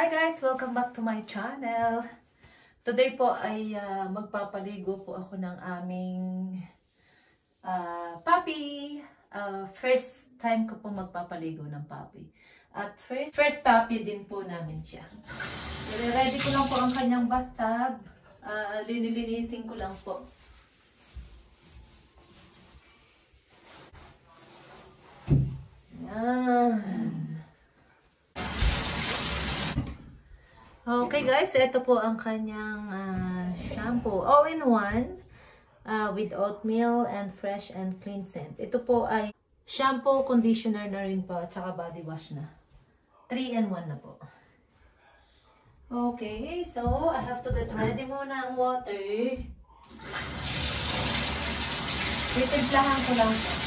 Hi guys! Welcome back to my channel. Today po ay magpapaligo po ako ng aming puppy. First time ko po magpapaligo ng puppy. At first puppy din po namin siya. Ready ko lang po ang kanyang bathtub. Linilinisin ko lang po. Yan. Okay guys, ito po ang kanyang shampoo. All-in-one with oatmeal and fresh and clean scent. Ito po ay shampoo, conditioner na rin po, at saka body wash na. 3-in-1 na po. Okay, so I have to get ready muna ang water. Titimplahan ko lang po.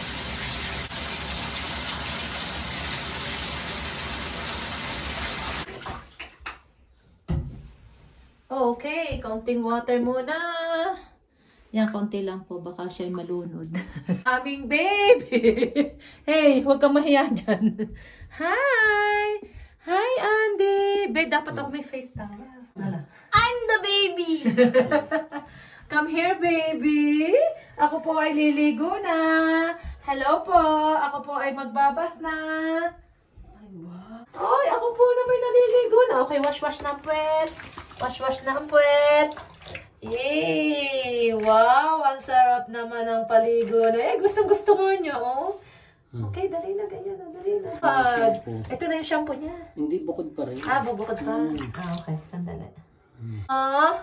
Okay, konting water muna. Yan, konti lang po. Baka siya'y malunod. Aming baby! Hey, huwag kang mahiya dyan. Hi! Hi, Andy! Babe, dapat ako may face towel. I'm the baby! Come here, baby! Ako po ay liligo na. Hello po! Ako po ay magbabath na. Ay, wow. Ay, ako po na may naliligo na. Okay, wash ng puwet. Wash ng puwet. Yay! Wow! Ang sarap naman ang paligo na. Gustong-gusto mo niya, oh. Okay, dali na, ganyan na, dali na. Ito na yung shampoo niya. Hindi, bukod pa rin. Bubukod pa. Okay, sandali. Ha?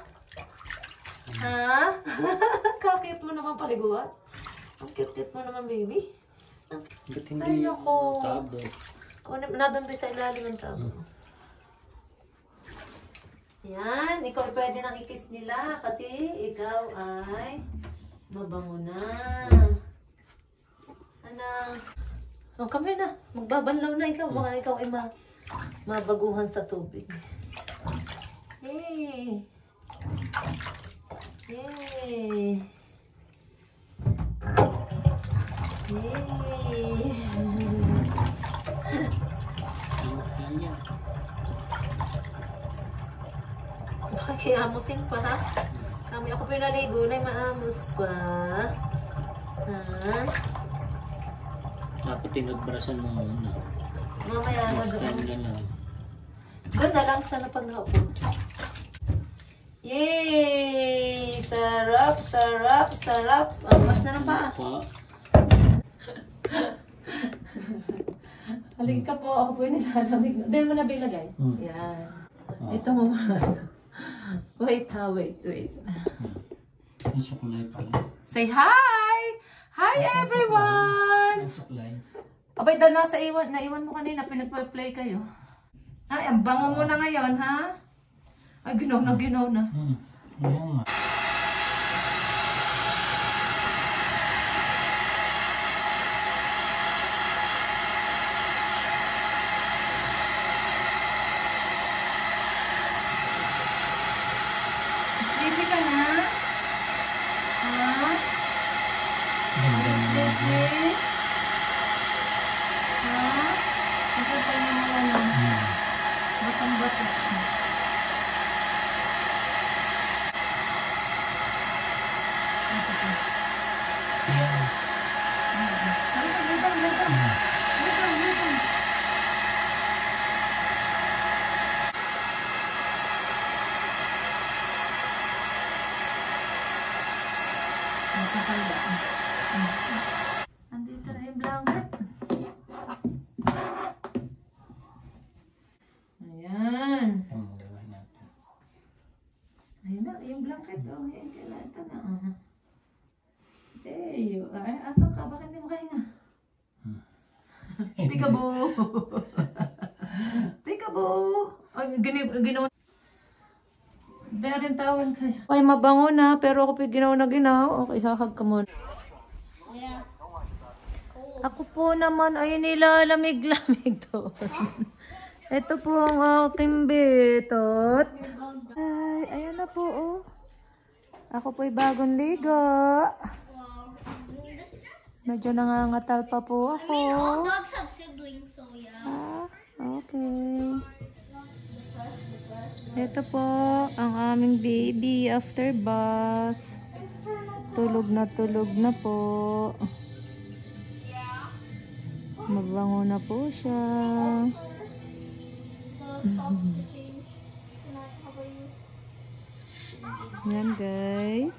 Kakit mo naman paliguan. Ang cute-cute mo naman, baby. Ba't hindi Ay, nako. tabo? Nadun sa ilalim ng tabo. Yan, ikaw pwede nakikiss nila kasi ikaw ay mabango na. Anak. Oh, come here na. Magbabanlaw na ikaw. Baka ikaw ay mabaguhan sa tubig. Hey. Yay! Yay! Makikiamusin pa ha? Kami ako pinaligo na maamos pa. Ha? Dapat tinagbrasan mo muna. Mamaya na Next time doon. na lang. Doon na lang sa napag-naupo. Yay! Sarap, sarap, sarap. Mas na lang pa. Halika ka po. Ako po yung nilalamig. Dahil mo na bilagay. Yan. Ito mo. Wait ha, wait. Ang suklay pala. Say hi! Hi everyone! Ang suklay. Abay, dahil naiwan mo kanina. Pinag-play kayo. Ay, ang bango mo na ngayon, ha? Ay, ginaw na. Oo nga. Sleepy ka na? Ha? Sleepy? Ha? Ito pa yung mga batang-bata. Andito na yung blanket. Ayan. Ayun na, yung blanket. Oh, yan, ito na. There you are. Asan ka? Bakit hindi mo kahinga? Peekaboo! Peekaboo! Ay, ginaw. Berin tawon kayo. Ay, mabango na, pero ako ginaw na ginaw. Okay, hahag ka muna. Ako po naman ay nilalamig-lamig doon. Ito po ang aking betot. Ay, ayan na po, oh. Ako po'y bagong ligo. Medyo nangangatal pa po ako. All dogs have siblings, so yeah. Okay. Ito po ang aming baby after bath. Tulog na po. Mabango na po siya. Yan guys.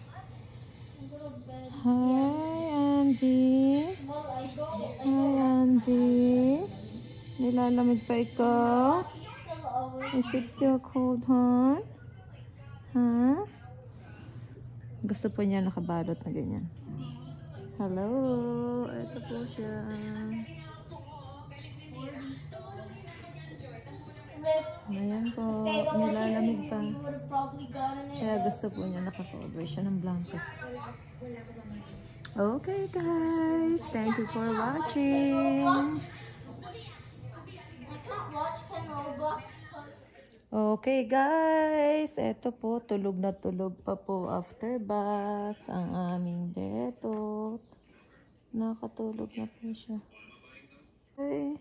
Hi Andy. Hi Andy. Nilalamig pa ikaw? Is it still cold, huh? Huh? Gusto po niya nakabalot na ganyan. Hello. Ito po siya. Ayan po. Nilalamig pa. Kaya gusto po niya naka-cover siya ng blanket. Okay guys. Thank you for watching. Okay guys, eto po, tulog na tulog pa po after bath ang aming betot. Nakatulog na po siya. Okay.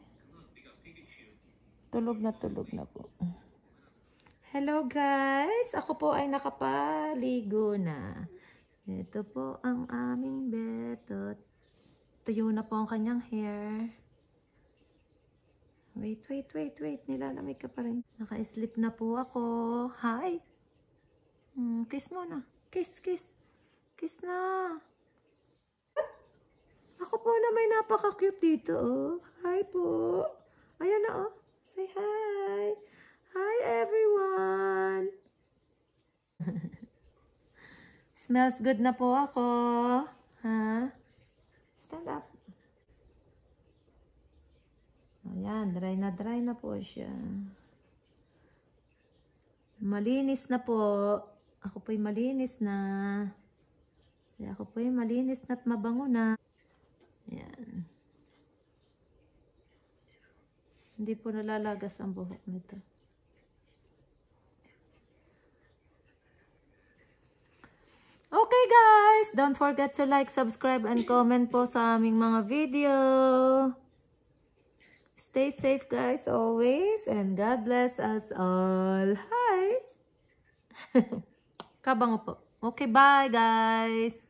Tulog na po. Hello guys, ako po ay nakapaligo na. Ito po ang aming betot. Tuyo na po ang kanyang hair. Wait. Nilalamig ka pa rin. Naka-sleep na po ako. Hi! Kiss mo na. Kiss. Kiss na. Ako po na may napaka-cute dito, oh. Hi po. Ayan na, oh. Say hi. Hi, everyone. Smells good na po ako. Ha? Stand up. Ayan, dry na po siya. Malinis na po. Ako po'y malinis na. Ako po'y malinis na at mabango na. Ayan. Hindi po nalalagas ang buhok nito. Okay guys, don't forget to like, subscribe, and comment po sa aming mga video. Stay safe guys always, and God bless us all. Hi! Kabango po. Okay, bye guys!